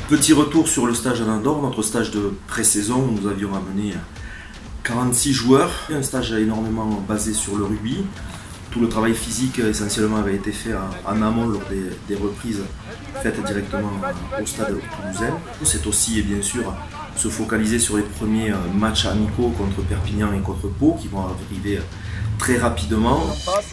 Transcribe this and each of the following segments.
Petit retour sur le stage à Andorre, notre stage de pré-saison où nous avions amené 46 joueurs. Un stage énormément basé sur le rugby. Tout le travail physique essentiellement avait été fait en amont lors des reprises faites directement au stade toulousain. C'est aussi bien sûr se focaliser sur les premiers matchs amicaux contre Perpignan et contre Pau qui vont arriver très rapidement.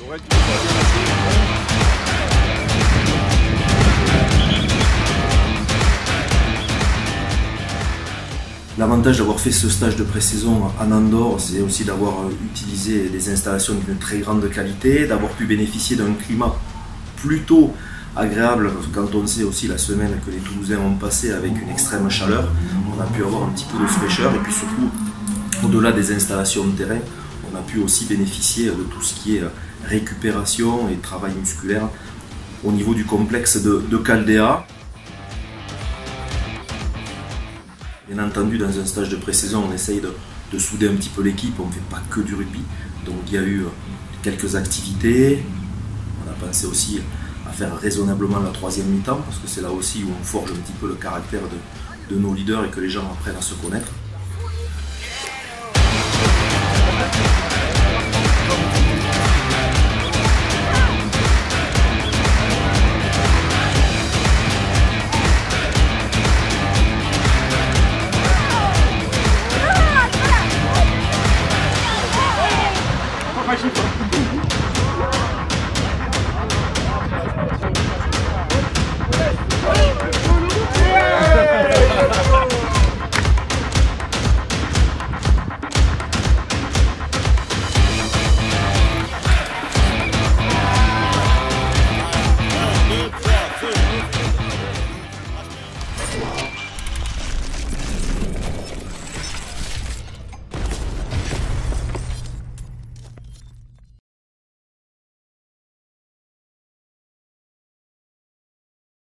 L'avantage d'avoir fait ce stage de pré-saison en Andorre, c'est aussi d'avoir utilisé des installations d'une très grande qualité, d'avoir pu bénéficier d'un climat plutôt agréable quand on sait aussi la semaine que les Toulousains ont passé avec une extrême chaleur. On a pu avoir un petit peu de fraîcheur et puis surtout, au-delà des installations de terrain, on a pu aussi bénéficier de tout ce qui est récupération et travail musculaire au niveau du complexe de Caldea. Bien entendu, dans un stage de pré-saison, on essaye de souder un petit peu l'équipe, on ne fait pas que du rugby. Donc il y a eu quelques activités, on a pensé aussi à faire raisonnablement la troisième mi-temps, parce que c'est là aussi où on forge un petit peu le caractère de nos leaders et que les gens apprennent à se connaître.